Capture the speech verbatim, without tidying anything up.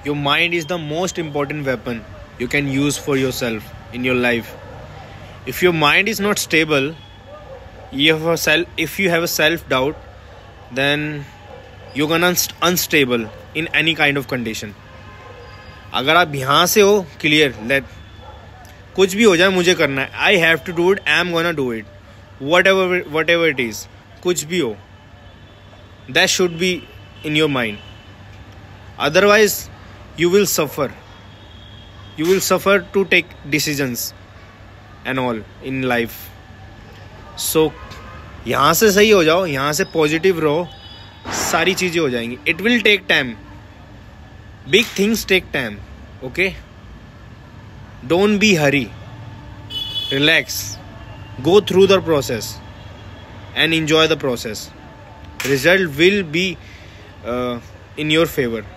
Your mind is the most important weapon you can use for yourself in your life. If your mind is not stable, you have a self, if you have a self doubt, then you're gonna unst- unstable in any kind of condition. अगर आप यहाँ से हो clear, late कुछ भी हो जाए मुझे करना है, I have to do it, I am gonna do it, whatever whatever it is, कुछ भी हो, that should be in your mind. Otherwise you will suffer you will suffer to take decisions and all in life. So यहाँ से सही हो जाओ, यहाँ से पॉजिटिव रहो, सारी चीज़ें हो जाएंगी. It will take time, big things take time, okay? Don't be hurry, relax, go through the process and enjoy the process. Result will be uh, in your favor.